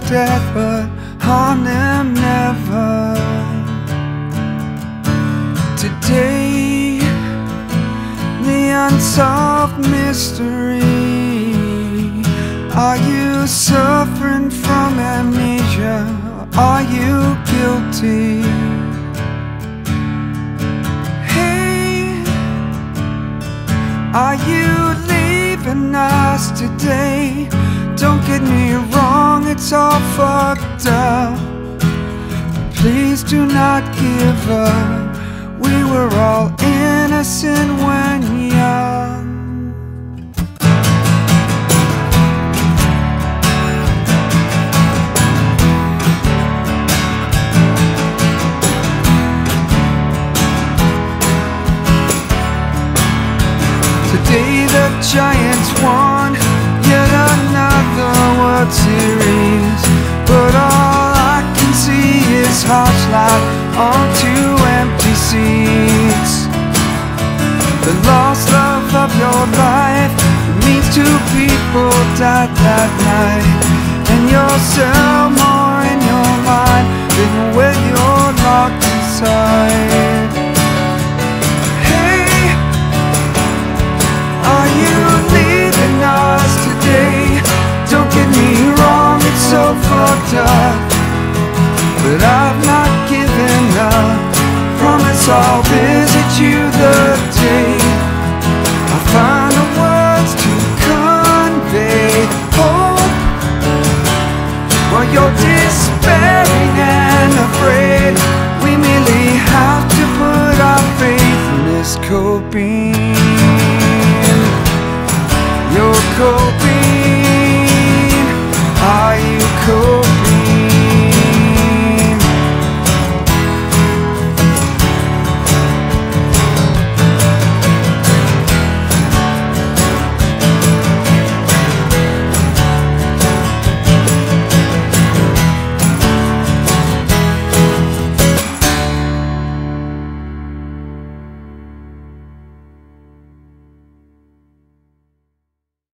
death, but harm them never. Today, the unsolved mystery. Are you suffering from amnesia? Are you guilty? Hey, are you leaving us today? Don't get me wrong, it's all fucked up, but please do not give up. We were all innocent when young. Today the Giants won yet another World Series, but all I can see is hearts locked onto empty seats. The lost love of your life means two people died that night, and you're still more in your mind than when you're locked inside. Are you leaving us today? Don't get me wrong, it's so fucked up, but I've not given up. Promise I'll visit you